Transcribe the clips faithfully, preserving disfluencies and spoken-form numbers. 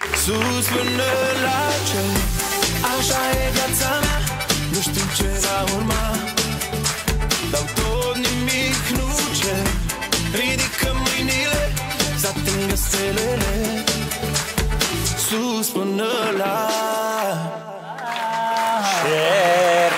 sus până la cer. Așa e viața mea, nu știu ce va urma. Dau tot, nimic nu cer. Ridică mâinile să atingă stelele. Sus până la cer.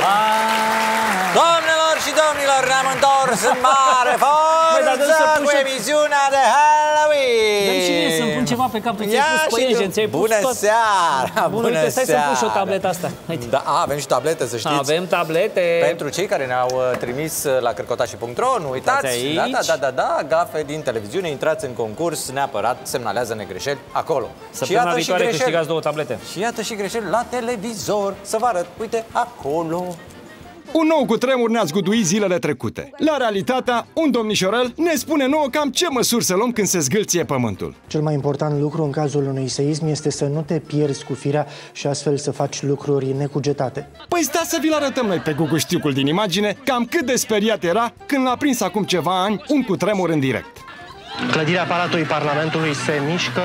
Doamnelor și domnilor, ne-am întors în mare forță cu emisiunea de Halloween. Dă-mi și mie să-mi pun ceva pe cap, tu ți-ai pus păienjen, ți-ai pus bună tot. Seara, bună seara. Stai să-mi pun și o tabletă asta. Da, a, avem și tablete, să știți. Avem tablete. Pentru cei care ne-au trimis la cărcotașii punct ro, nu uitați. Da, da, da, da, da, gafe din televiziune, intrați în concurs, neapărat semnalează-ne greșeli acolo. Săptămâna viitoare câștigați două tablete. Și iată și greșeli la televizor. Să vă arăt, uite, acolo. Un nou cutremur ne-a zguduit zilele trecute. La realitatea, un domnișorel ne spune nouă cam ce măsuri să luăm când se zgâlție pământul. Cel mai important lucru în cazul unui seism este să nu te pierzi cu firea și astfel să faci lucruri necugetate. Păi sta să vi-l arătăm noi pe guguștiucul din imagine cam cât de speriat era când l-a prins acum ceva ani un cutremur în direct. Clădirea Palatului Parlamentului se mișcă.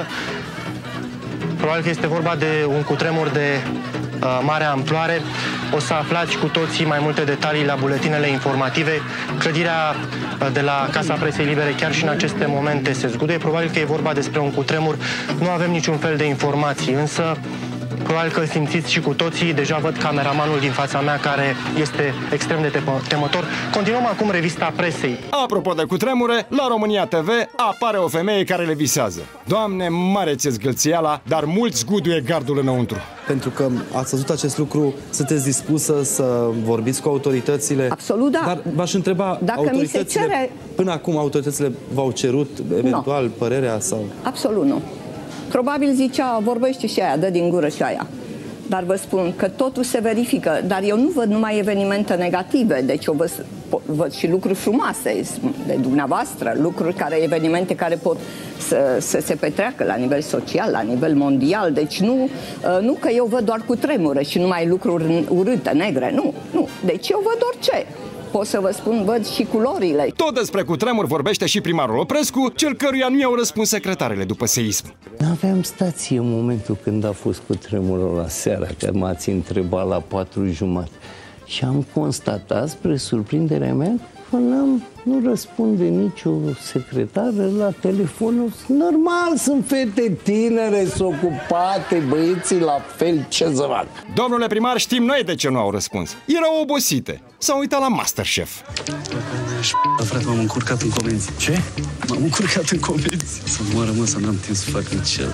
Probabil că este vorba de un cutremur de uh, mare amploare. O să aflați cu toții mai multe detalii la buletinele informative. Clădirea uh, de la Casa Presei Libere chiar și în aceste momente se zguduie. Probabil că e vorba despre un cutremur. Nu avem niciun fel de informații, însă probabil că simțiți și cu toții. Deja văd cameramanul din fața mea care este extrem de temător. Continuăm acum revista presei. Apropo de cutremure, la România T V apare o femeie care le visează. Doamne, mare ți-e zgâlțiala, dar mulți zguduie gardul înăuntru. Pentru că ați văzut acest lucru, sunteți dispusă să vorbiți cu autoritățile? Absolut, da. Dar v-aș întreba, dacă autoritățile, mi se cere... până acum autoritățile v-au cerut eventual no. părerea sau... Absolut nu. Probabil zicea, vorbește și aia, dă din gură și aia. Dar vă spun că totul se verifică, dar eu nu văd numai evenimente negative, deci eu văd, văd și lucruri frumoase de dumneavoastră, lucruri care, evenimente care pot să, să se petreacă la nivel social, la nivel mondial, deci nu, nu că eu văd doar cutremure și numai lucruri urâte, negre, nu, nu, deci eu văd orice. Pot să vă spun, văd și culorile. Tot despre cutremur vorbește și primarul Oprescu, cel căruia nu i-au răspuns secretarele după seism. N-aveam stație în momentul când a fost cutremurul la seara, că m-ați întrebat la patru jumate. Și am constatat, spre surprinderea mea, că n-am, nu răspunde nicio secretară la telefonul. Normal, sunt fete tinere, sunt ocupate, băieții la fel, ce să fac? Domnule primar, știm noi de ce nu au răspuns. Erau obosite. S-au uitat la Masterchef. Frate, m-am încurcat în comenzi. Ce? M-am încurcat în comenzi. Să moară, mă, să n-am timp să fac nici cele.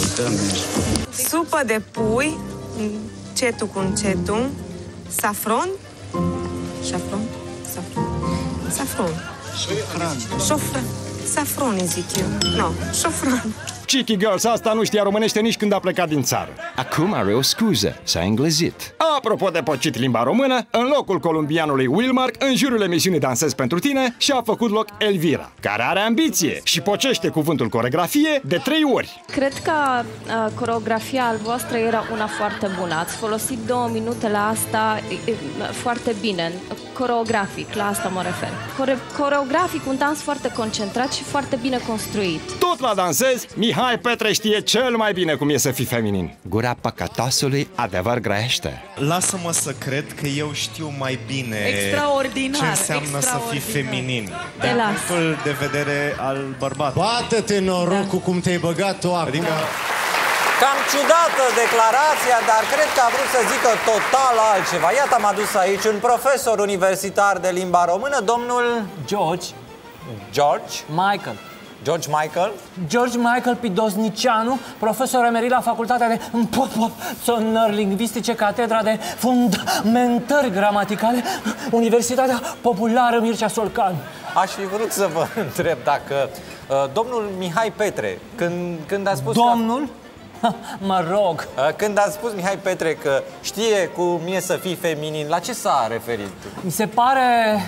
Supă de pui, încetul cu încetul, safron, safron, safron, safron, șofran, șofran, safron îi zic eu, nu, șofran. Cheeky Girls asta nu știa românește nici când a plecat din țară. Acum are o scuză, s-a englezit. Apropo de pocit limba română, în locul columbianului Wilmark, în jurul emisiunii Dansez pentru tine, și-a făcut loc Elvira, care are ambiție și pocește cuvântul coreografie de trei ori. Cred că uh, coreografia al voastră era una foarte bună. Ați folosit două minute la asta e, e, foarte bine. Coreografic, la asta mă refer. Core coreografic, un dans foarte concentrat și foarte bine construit. Tot la Dansez, Mihai Petre știe cel mai bine cum e să fii feminin. Gura păcătosului adevăr grăiește. Lasă-mă să cred că eu știu mai bine extraordinar, ce înseamnă extraordinar. să fii feminin Te din las. punctul de vedere al bărbatului. Bată-te norocul da. cum te-ai băgat tu acum. Adică... Cam ciudată declarația, dar cred că a vrut să zică total altceva. Iată, am adus aici un profesor universitar de limba română, domnul... George. George? Michael. George Michael? George Michael Pidoznicianu, profesor emerit la Facultatea de Sonări Lingvistice, Catedra de Fundamentări Gramaticale, Universitatea Populară Mircea Solcan. Aș fi vrut să vă întreb dacă uh, domnul Mihai Petre, când, când a spus... Domnul? Că... Mă rog. Uh, când a spus Mihai Petre că știe cum e să fii feminin, la ce s-a referit? Mi se pare...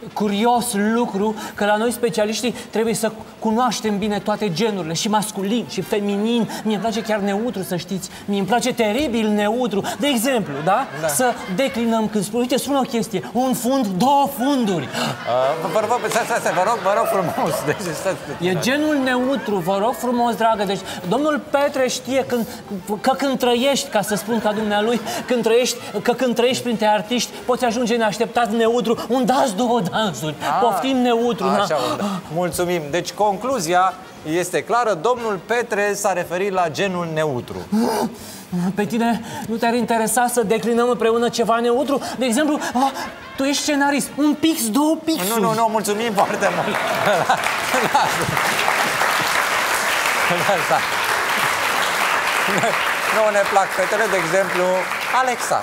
curios lucru că la noi specialiștii trebuie să cunoaștem bine toate genurile, și masculin și feminin. Mie îmi place chiar neutru, să știți. Mie îmi place teribil neutru. De exemplu, da? Da. Să declinăm când spun, uite, spun o chestie, un fund, două funduri. Uh, vă rog, stai, stai, stai, vă rog, vă rog frumos. Deci, stai, E genul neutru, vă rog frumos, dragă. Deci, domnul Petre știe când, că când trăiești, ca să spun ca dumnealui, când trăiești, că când trăiești printre artiști, poți ajunge neașteptat neutru, un dans, două dansuri. A, Poftim neutru. așa, na? da. Mulțumim. Deci, concluzia este clară. Domnul Petre s-a referit la genul neutru. Pe tine nu te-ar interesa să declinăm împreună ceva neutru? De exemplu, a, tu ești scenarist, un pix, două pixuri. Nu, nu, nu, mulțumim foarte mult. Lasă. Nu ne plac fetele, de exemplu, Alexa.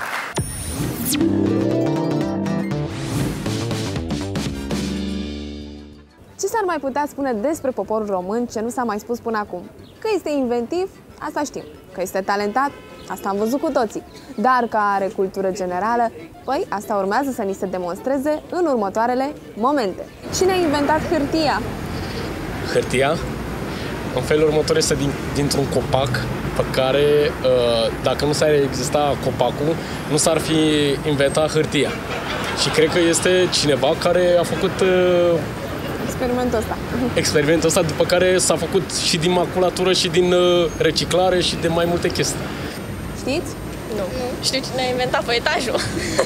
Ce s-ar mai putea spune despre poporul român ce nu s-a mai spus până acum? Că este inventiv, asta știm. Că este talentat, asta am văzut cu toții. Dar că are cultură generală, păi asta urmează să ni se demonstreze în următoarele momente. Cine a inventat hârtia? Hârtia, în felul următor, este din, dintr-un copac pe care, dacă nu s-ar exista copacul, nu s-ar fi inventat hârtia. Și cred că este cineva care a făcut experimentul ăsta. Experimentul ăsta, după care s-a făcut și din maculatură și din reciclare și de mai multe chestii. Știți? Nu. Știu cine a inventat foietajul.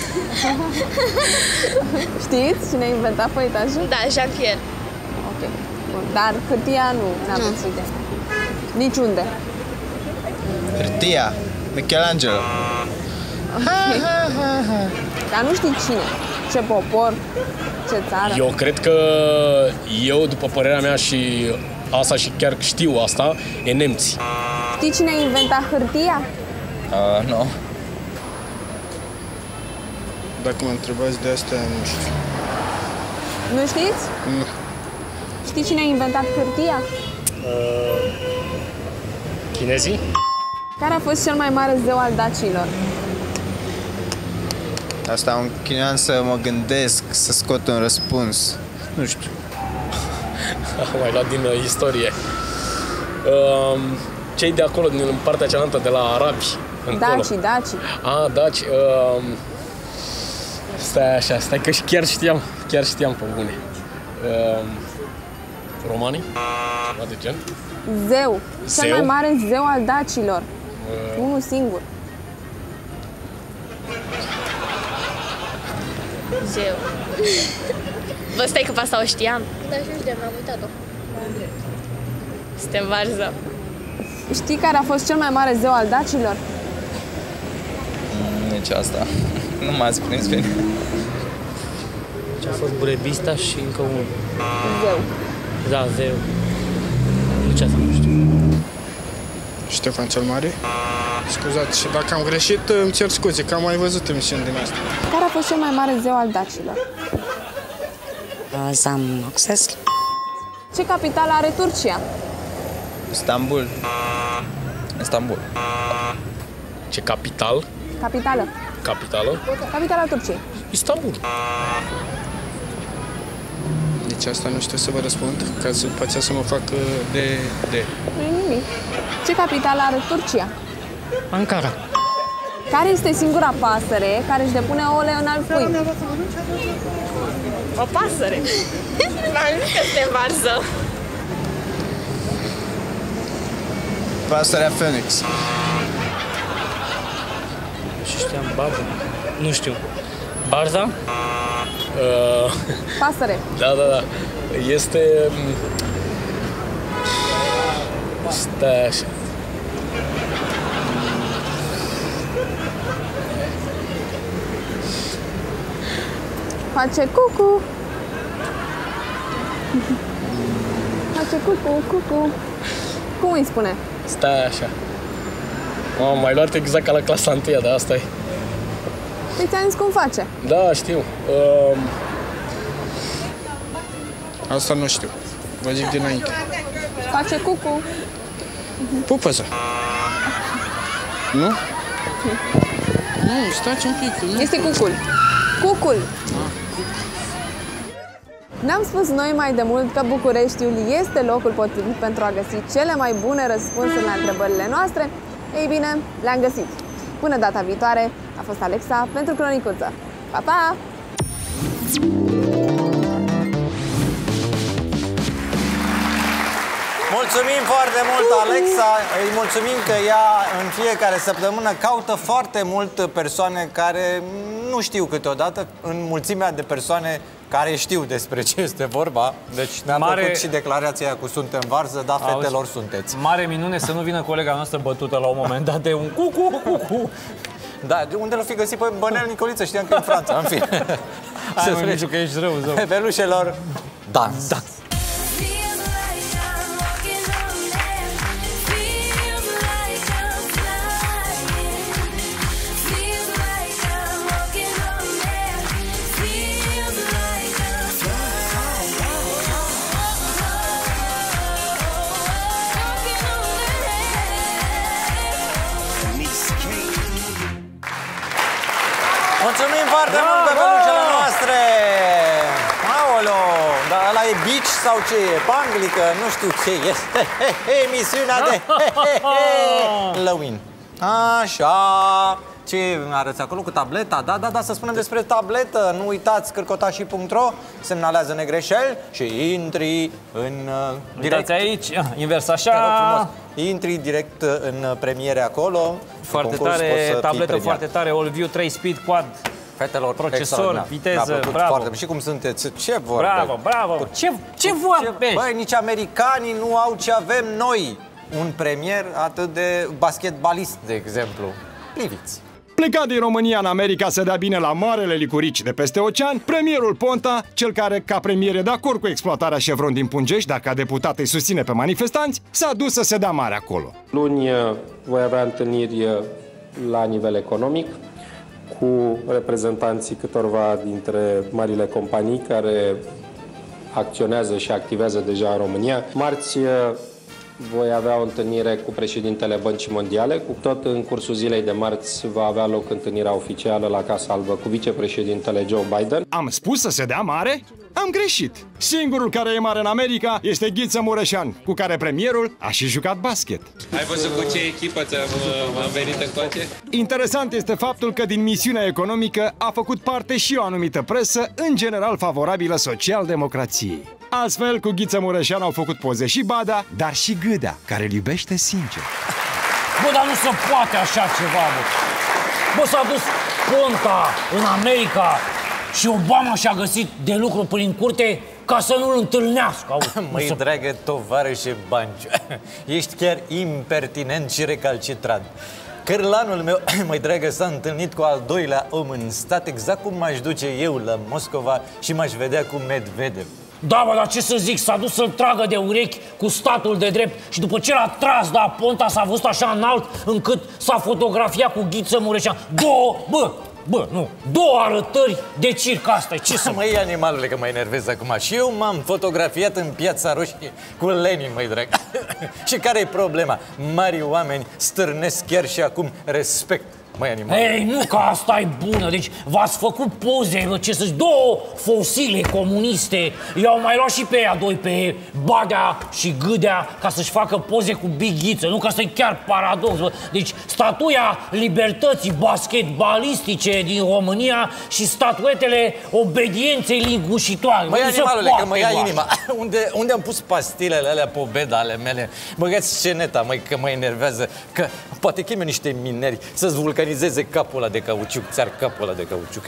Știți cine a inventat foietajul? Da, Jean-Pierre. Ok. Bun. Dar hârtia nu, n-aveți idee. Niciunde. Hârtia, Michelangelo. Okay. Dar nu știi cine, ce popor, ce țară. Eu cred că eu, după părerea mea, și asta și chiar știu asta, e nemții. Știi cine a inventat hârtia? Uh, nu. Dacă mă întrebați de asta, nu știu. Nu știți? Nu. Știi cine a inventat hârtia? Uh, chinezii? Care a fost cel mai mare zeu al dacilor? Asta un chinean să mă gândesc, să scot un răspuns. Nu știu. Am mai luat din uh, istorie. Uh, cei de acolo, din partea cealaltă, de la arabi, încolo. Daci, daci. Ah, daci. Uh, stai așa, stai că chiar știam, chiar știam pe bune. Uh, romanii? Ceva de gen? Zeu. Zeu? Cel mai mare zeu al dacilor. Uh, Unul singur. Zeu. Vă stai că pe asta o știam. Da, și știam, am uitat-o. Suntem varză. Știi care a fost cel mai mare zeu al dacilor? Mm, nici asta. Nu m-ați prins bine. Ce a fost Burebista și încă unul. Zeu. Da, zeu. Nu ce asta, nu știu. Ștefan cel Mare? Scuzați, și dacă am greșit, îmi cer scuze, că am mai văzut emisiuni din asta. Care a fost cel mai mare zeu al dacilor? Zamnoxes. Ce capitală are Turcia? Istanbul. Istanbul. Ce capital? Capitală. Capitală? Capitala Turciei. Istanbul. Deci asta nu știu să vă răspund, ca să după aceea să mă fac de... de... Nimic. Ce capitală are Turcia? Ankara. Care este singura pasăre care își depune ouăle în alt pui? O pasăre. M-am zis că suntem varză. Pasărea Phoenix. Și știam Barza. Nu știu. Barza? Uh, Pasăre. Da, da, da. Este... Stai așa. Face cucu. Face cucu, cucu. Cum îi spune? Stai așa. M-am mai luat exact ca la clasa întâia, dar asta e. Păi ți-am zis cum face. Da, știu. Uh... Asta nu știu. Vă zic dinainte. Face cucu. Pupăză. Nu? Nu, stați un pic. Nu. Este cucul. Cucul. N-am spus noi mai de mult că Bucureștiul este locul potrivit pentru a găsi cele mai bune răspunsuri la întrebările noastre? Ei bine, le-am găsit. Până data viitoare, a fost Alexa pentru Cronicuță. Pa, pa! Mulțumim foarte mult, Alexa. Îi mulțumim că ea în fiecare săptămână caută foarte mult persoane care nu știu câteodată, în mulțimea de persoane care știu despre ce este vorba. Deci ne-a Mare... făcut și declarația cu suntem varză, da, fetelor Auzi, sunteți. Mare minune să nu vină colega noastră bătută la un moment dat de un cucu, cucu. Da, de unde l-o fi găsit pe Bănel Nicoliță? Știam că e în Franța, în fine. Hai, mă, nici că ești rău, zău. Bebelușelor, dans. dans. Mulțumim foarte mult pe bebelușele noastre! Aolo! Dar ăla e beach sau ce e? Panglică? Nu știu ce este. Emisiunea de Halloween. Așa. Ce arăți acolo cu tableta? Da, da, da, să spunem despre tabletă. Nu uitați cârcotașii punct ro, semnalează negreșeli și intri în uh, direct. Uitați aici, invers așa. Intri direct în premiere acolo. Foarte tare, tabletă foarte tare, All View trei Speed Quad. Fetelor, procesor, viteză, bravo. Foarte. Și cum sunteți? Ce vorbe? Bravo, bravo. Ce, ce vorbe? Băi, nici americanii nu au ce avem noi. Un premier atât de basketbalist, de exemplu. Priviți. Plecat din România în America să dea bine la marele licurici de peste ocean, premierul Ponta, cel care, ca premier, e de acord cu exploatarea Chevron din Pungești, dar ca deputat îi susține pe manifestanți, s-a dus să se dea mare acolo. Luni voi avea întâlniri la nivel economic cu reprezentanții câtorva dintre marile companii care acționează și activează deja în România. Marți voi avea o întâlnire cu președintele Băncii Mondiale. Cu tot în cursul zilei de marți va avea loc întâlnirea oficială la Casa Albă cu vicepreședintele Joe Biden. Am spus să se dea mare? Am greșit. Singurul care e mare în America este Ghiță Mureșan, cu care premierul a și jucat basket. Ai văzut cu ce echipă am venit încoace? Interesant este faptul că din misiunea economică a făcut parte și o anumită presă, în general favorabilă social-democrației. Astfel, cu Ghiță Mureșan au făcut poze și Bada, dar și Gâdea, care îl iubește sincer. Bă, dar nu se poate așa ceva, bă. Bă, s-a dus Ponta în America și Obama și-a găsit de lucru prin curte ca să nu-l întâlnească. Măi, dragă tovarășe Banciu, ești chiar impertinent și recalcitrant. Cârlanul meu, măi dragă, s-a întâlnit cu al doilea om în stat, exact cum m-aș duce eu la Moscova și m-aș vedea cu Medvedev. Da, bă, dar ce să zic, s-a dus să-l tragă de urechi cu statul de drept și după ce l-a tras, da, Ponta s-a văzut așa înalt încât s-a fotografiat cu Ghiță Mureșan. Două, bă, bă, nu, două arătări de circ, asta e, ce să... Măi, animalule, că mă enervez acum. Și eu m-am fotografiat în Piața Roșie cu Lenin, măi, drag. Și care e problema? Mari oameni stârnesc chiar și acum respect. Măi, animal. Ei, nu, că asta e bună. Deci v-ați făcut poze, bă, ce să-și, două fosile comuniste. I-au mai luat și pe ea doi, pe Badea și Gâdea, ca să-și facă poze cu Big Ghiță. Nu, că asta e chiar paradox, bă. Deci statuia libertății basketbalistice din România și statuetele obedienței lingușitoare. Măi, animalule, că mă ia inima. Unde, unde am pus pastilele alea pe obeda ale mele? Băgați sceneta, măi, că mă enervează. Că poate cheme niște mineri să-ți vulcanizeze capul ăla de cauciuc. Ți-ar capul ăla de cauciuc.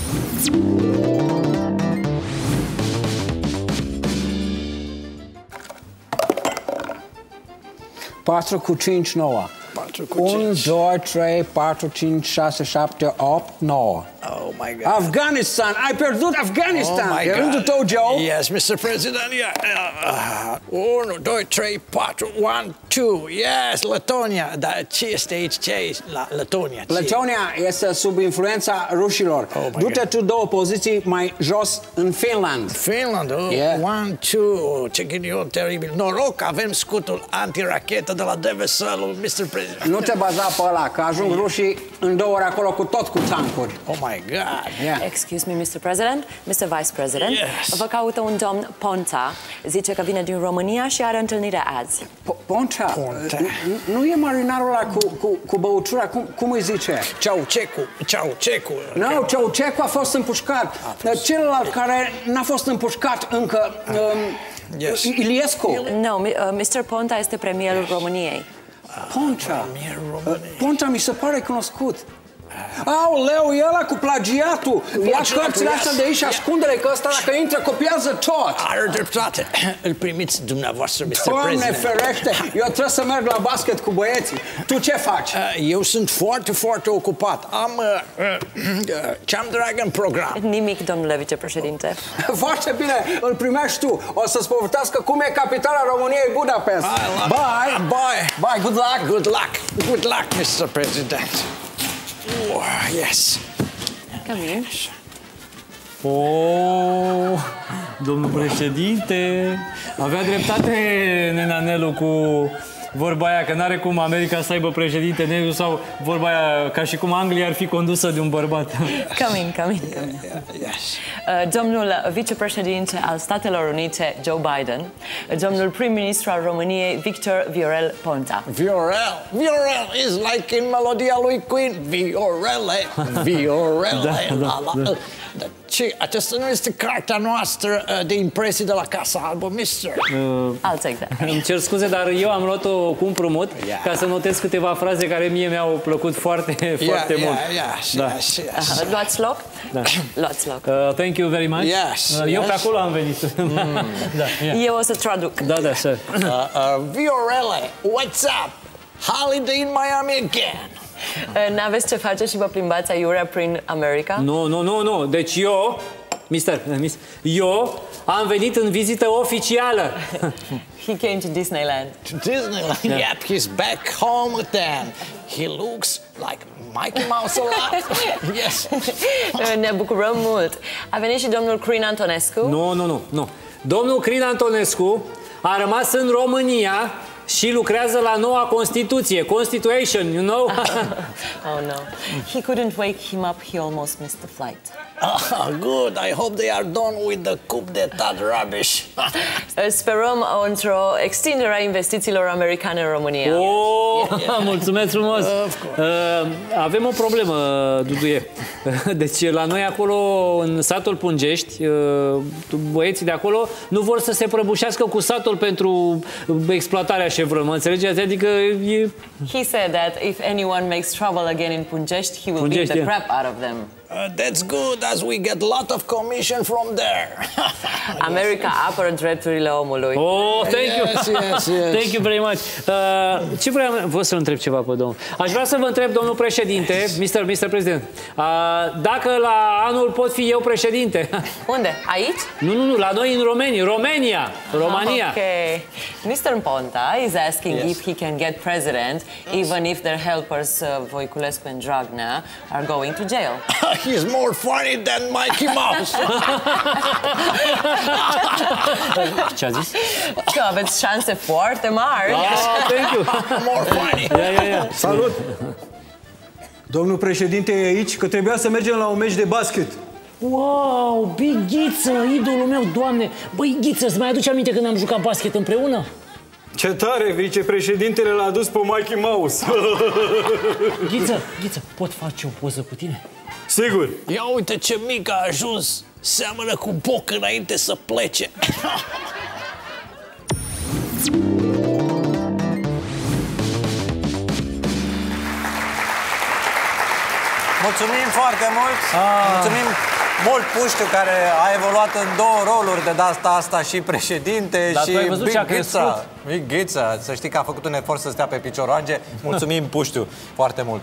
patru cu cinci, nouă. unu, doi, trei, patru, cinci, șase, șapte, opt, nouă. Oh my God. Afghanistan! Ai pierdut Afghanistan! Oh my e God. rândul tău, Joe? Yes, mister President. Yeah. unu, doi, trei, patru, unu, doi. Yes, Letonia. Dar ce este aici? Ce e la Letonia? Ce? Letonia este sub influența rușilor. Oh Du-te tu două poziții mai jos în Finland. Finland? Oh, yeah. One, two. Ce ghinion teribil. Noroc, avem scutul antirachetă de la D V S-ul, mister President. Nu te baza pe ăla, că ajung rușii în două ore acolo cu tot cu tancuri. Oh my God! Yeah. Excuse me, mister President, mister Vice President. Yes. Vă caută un domn Ponta. Zice că vine din România și are întâlnire azi. Ponta? Ponta. Nu e marinarul ăla cu, cu, cu băutura? Cum, cum îi zice? Ceaucecu. Ceaucecu. Nu, no, Ceaucecu a fost împușcat. Celălalt care n-a fost împușcat încă... Um, yes. Iliescu. No, mister Ponta este premierul României. Ponta. Ponta mi se pare cunoscut. Aoleu, e ăla cu plagiatul. Ia cărțile astea de aici și ascunde-le, că ăsta dacă intră copiază tot. Are dreptate. Îl primiți dumneavoastră, mister Doamne President. ferește, eu trebuie să merg la basket cu băieții. Tu ce faci? Eu sunt foarte, foarte ocupat. Am uh, uh, ce-am drag în program. Nimic, domnule vicepreședinte. Foarte bine, îl primești tu. O să-ți povestească cum e capitala României, Budapest. Bye! Bye! Bye, good luck! Good luck! Good luck, mister President. Oh, yes. Come in. Oh, domnul președinte, avea dreptate Nenanelu cu vorba aia că n-are cum America să aibă președinte negru sau vorba aia ca și cum Anglia ar fi condusă de un bărbat. Come in, come in, come in. Yes. Uh, domnul vicepreședinte al Statelor Unite, Joe Biden, domnul prim-ministru al României, Victor Viorel Ponta. Viorel, Viorel is like in melodia lui Queen, Viorele, Viorele. Da, da, da. Dar ce, aceasta nu este cartea noastră uh, de impresii de la Casa Albă, mister. Uh, I'll take that. Îmi cer scuze, dar eu am luat-o cu împrumut Yeah. ca să notez câteva fraze care mie mi-au plăcut foarte, Yeah, foarte yeah, mult. yes, Da. yes, yes. Uh, luați loc? Da. Luați loc. Uh, thank you very much. Yes, Uh, eu yes. pe acolo am venit. Mm. Da, yeah. Eu o să traduc. Da, da, sir. Uh, uh, Viorele, what's up? Holiday in Miami again. Uh, N-aveți ce face și vă plimbați aiurea prin America? Nu, nu, nu, nu. Deci eu, mister, mister, eu am venit în vizită oficială. He came to Disneyland. To Disneyland? Yeah. Yep, he's back home then. He looks like Mickey Mouse a lot. Yes. Uh, Ne bucurăm mult. A venit și domnul Crin Antonescu. Nu, nu, nu, nu. Domnul Crin Antonescu a rămas în România și lucrează la noua Constituție, Constitution, you know? Oh no. He couldn't wake him up. He almost missed the flight. Ah, good. I hope they are done with the coup d'etat rubbish. Sperăm într-o extindere a investițiilor americane în România. Oh, yeah, yeah. Mulțumesc frumos! Uh, avem o problemă, Duduie. Deci la noi acolo, în satul Pungești, uh, băieții de acolo nu vor să se prăbușească cu satul pentru exploatarea șevră, mă înțelegeți? Adică e... He said that if anyone makes trouble again in Punjești, he will Punjești, beat the yeah. crap out of them. Uh, that's good, as we get a lot of commission from there. America apără drepturile omului. Oh, thank you! Yes, yes, yes. Thank you very much! Uh, ce vreau vă să întreb ceva pe domnul? Aș vrea să vă întreb, domnul președinte, yes. mister mister President, uh, dacă la anul pot fi eu președinte. Unde? Aici? Nu, nu, nu, la noi în România, România, România. Okay. mister Ponta is asking Yes. if he can get president, even if their helpers, uh, Voiculescu and Dragnea, are going to jail. He's more funny than Mickey Mouse. Ce a zis? Că aveți șanse foarte mari. Ah, thank you. More funny. Ia, ia, ia. Salut! Domnul președinte e aici, că trebuia să mergem la un meci de basket. Wow, Big Ghiță, idolul meu, Doamne! Băi, Ghiță, îți mai aduce aminte când am jucat basket împreună? Ce tare, vicepreședintele l-a adus pe Mickey Mouse. Ghiță, Ghiță, pot face o poză cu tine? Sigur. Ia uite ce mic a ajuns. Seamănă cu boc înainte să plece. Mulțumim foarte mult. Ah. Mulțumim mult Puștiu, care a evoluat în două roluri de data asta, și președinte. Dar și tu ai văzut ce a Big Ghiță. crescut? Big Ghiță. Să știi că a făcut un efort să stea pe picioroage. Mulțumim Puștiu foarte mult.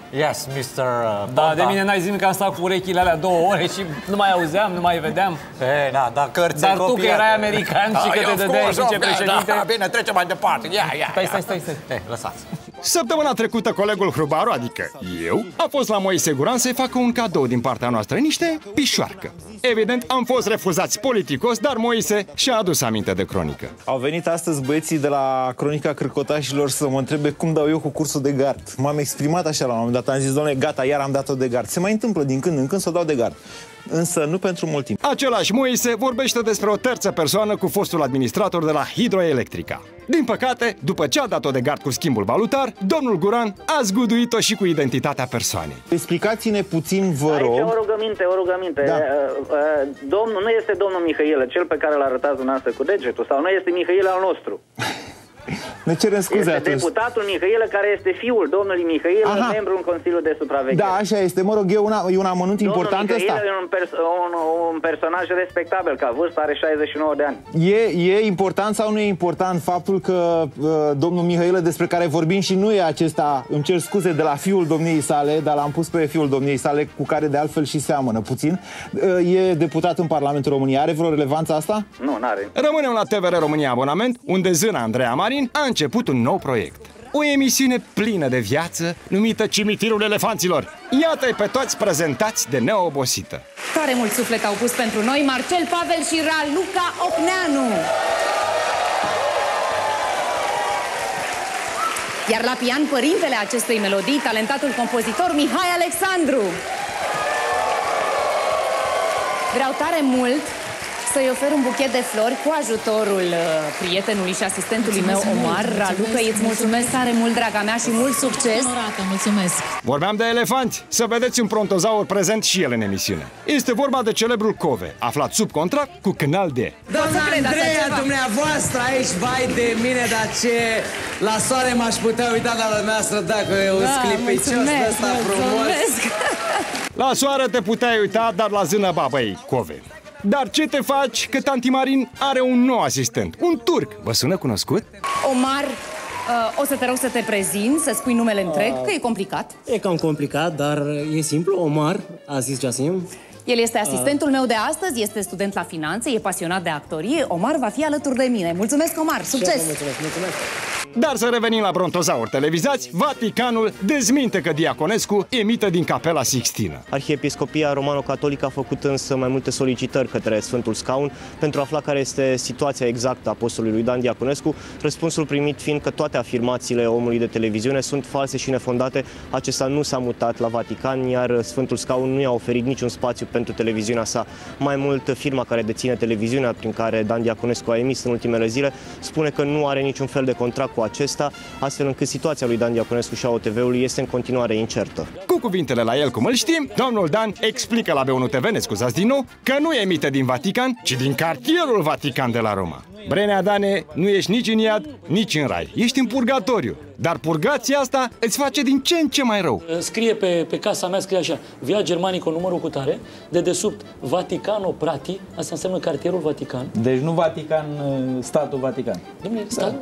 Yes, mister Da, de mine n-ai zis că am stat cu urechile alea două ore și nu mai auzeam, nu mai vedeam. E, na, dar cărți Dar tu că erai american și că te dădeai vicepreședinte... Da, bine, trecem mai departe. Ia, ia, Stai, stai, stai, stai. Ei, lăsați. Săptămâna trecută, colegul Hrubaru, adică eu, a fost la Moise Guran să-i facă un cadou din partea noastră, niște pișoarcă. Evident, am fost refuzați politicos, dar Moise și-a adus aminte de cronică. Au venit astăzi băieții de la Cronica Cârcotașilor să mă întrebe cum dau eu cu cursul de gard. M-am exprimat așa la un moment dat, am zis, doamne, gata, iar am dat-o de gard. Se mai întâmplă din când în când să o dau de gard. Însă nu pentru mult timp. Același Moise vorbește despre o terță persoană cu fostul administrator de la Hidroelectrica. Din păcate, după ce a dat-o de gard cu schimbul valutar, domnul Guran a zguduit-o și cu identitatea persoanei. Explicați-ne puțin, vă rog. Aici o rugăminte, o rugăminte. Da. Domnul nu este domnul Mihailă, cel pe care l-a arătat dumneavoastră cu degetul, sau nu este Mihailă al nostru. Ne cerem scuze este atunci. deputatul Mihailă, care este fiul domnului Mihailă, membru în Consiliul de Supraveghere. Da, așa este. Mă rog, e, una, e un amănunt important ăsta. Domnul Mihailă e un, pers un, un personaj respectabil, ca vârstă, are șaizeci și nouă de ani. E, e important sau nu e important faptul că uh, domnul Mihailă, despre care vorbim și nu e acesta, îmi cer scuze, de la fiul domniei sale, dar l-am pus pe fiul domniei sale, cu care de altfel și seamănă puțin, uh, e deputat în Parlamentul României. Are vreo relevanță asta? Nu, n-are. Rămânem la T V R România Abonament, unde zâna Andreea Marin a început un nou proiect. O emisiune plină de viață, numită Cimitirul Elefanților. Iată-i pe toți prezentați de neobosită. Tare mult suflet au pus pentru noi Marcel Pavel și Raluca Ocneanu. Iar la pian, părintele acestei melodii, talentatul compozitor Mihai Alexandru. Vreau tare mult să-i ofer un buchet de flori cu ajutorul uh, prietenului și asistentului meu, Omar. Raluca, îți mulțumesc tare mult, draga mea, și mult succes. Onorată, mulțumesc. Vorbeam de elefanți. Să vedeți un prontozaur prezent și el în emisiune. Este vorba de celebrul Cove, aflat sub contract cu Canal D. Doamna Andreea, dumneavoastră aici, vai de mine, dar ce la soare m-aș putea uita la dumneavoastră dacă e un Da, sclipicios de ăsta frumos. La soare te puteai uita, dar la zână babei, Cove. Dar ce te faci că tanti Marin are un nou asistent, un turc. Vă sună cunoscut? Omar, uh, o să te rog să te prezinți, să spui numele întreg, că e complicat. E cam complicat, dar e simplu. Omar Aziz Jasim. El este asistentul meu de astăzi, este student la finanțe, e pasionat de actorie. Omar va fi alături de mine. Mulțumesc, Omar! Succes! Mulțumesc, mulțumesc! Dar să revenim la brontozauri televizați, Vaticanul dezminte că Diaconescu emite din Capela Sixtină. Arhiepiscopia Romano-Catolică a făcut însă mai multe solicitări către Sfântul Scaun pentru a afla care este situația exactă a apostolului lui Dan Diaconescu, răspunsul primit fiind că toate afirmațiile omului de televiziune sunt false și nefondate. Acesta nu s-a mutat la Vatican, iar Sfântul Scaun nu i-a oferit niciun spațiu pentru televiziunea sa. Mai mult, firma care deține televiziunea prin care Dan Diaconescu a emis în ultimele zile spune că nu are niciun fel de contract cu acesta, astfel încât situația lui Dan Diaconescu și a O T V-ului este în continuare incertă. Cu cuvintele la el cum îl știm, domnul Dan explică la B unu T V, ne scuzați din nou, că nu emite din Vatican, ci din cartierul Vatican de la Roma. Brenea, Dane, nu ești nici în iad, nici în rai. Ești în purgatoriu. Dar purgația asta îți face din ce în ce mai rău. Scrie pe, pe casa mea, scrie așa: Via Germanico numărul cu tare, de desubt Vaticano Prati, asta înseamnă cartierul Vatican. Deci nu Vatican, statul Vatican. Dom'le, stat...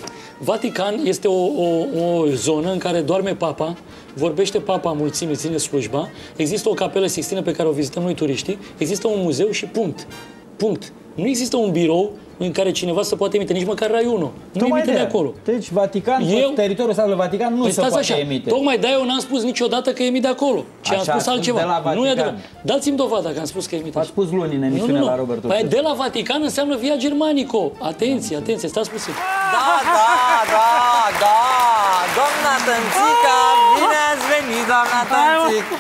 Vatican este o, o, o zonă în care doarme papa, vorbește papa mulțimii, ține slujba, există o capelă Sixtină pe care o vizităm noi turiștii, există un muzeu și punct. Punct. Nu există un birou în care cineva să poate emite, nici măcar Rai unu. Nu emite de acolo. Deci Vatican, eu, teritoriul statului Vatican nu păi se poate așa, emite. Tocmai de-aia eu n-am spus niciodată că emite de acolo. Ci am spus altceva. Nu e adevărat. Dați-mi dovada că am spus că emite. Ați spus luni în emisiune nu, nu, nu. La Robert Păi de la Vatican înseamnă Via Germanico. Atenție, atenție, stați puțin. Da, da, da, da. Doamna Tănțica, bine ați venit, doamna Tănțica.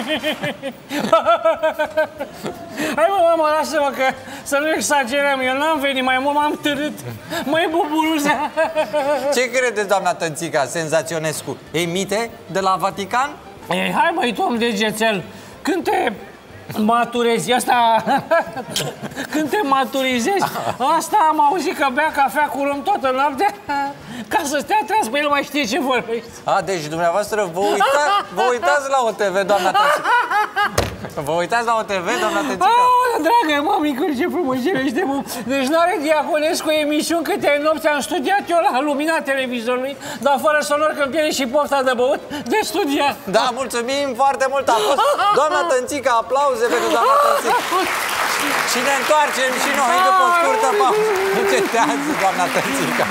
Hai mă, mă, lasă-mă că să nu exagerăm. Eu n-am venit mai mult, m-am târât. Măi, buburuza. Ce credeți, doamna Tănțica, Senzaționescu? Emite de la Vatican? Ei, hai măi, Tom Degețel, când te maturezi, asta... Când te maturizezi, asta am auzit că bea cafea cu rom toată noaptea ca să stea treaz, pe el mai știe ce vorbești. A, deci dumneavoastră vă uitați, vă uitați la O T V, doamna Tănțica. Vă uitați la O T V, doamna Tățică? Oh, dragă mămică, ce frumusește, mă! Deci n-are Diaconescu emisiuni câte nopți am studiat eu la lumina televizorului, dar fără sonor că-mi pierde și pofta de băut, de studiat. Da, mulțumim foarte mult, a fost doamna Tănțică, aplauze pentru doamna Tănțică. Și ne întoarcem și noi după o scurtă pauză. Încetează, doamna Tănțică.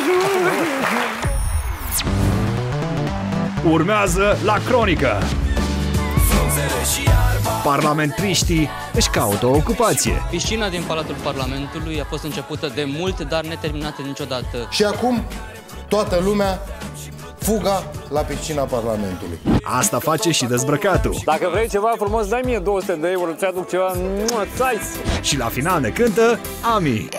Urmează la Cronică. Parlamentriștii își caută o ocupație. Piscina din Palatul Parlamentului a fost începută de mult, dar neterminată niciodată. Și acum toată lumea fuga la piscina Parlamentului. Asta face și dezbrăcatul. Dacă vrei ceva frumos, dai mie două sute de euro, ți-aduc ceva. Și la final ne cântă Ami.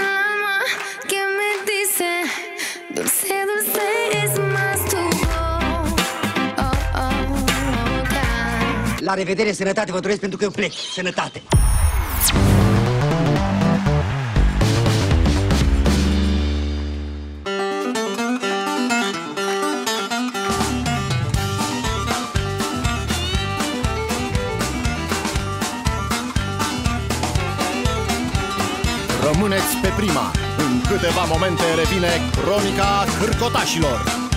La revedere, sănătate, vă doresc pentru că eu plec. Sănătate! Rămâneți pe Prima. În câteva momente revine Cronica Cârcotașilor.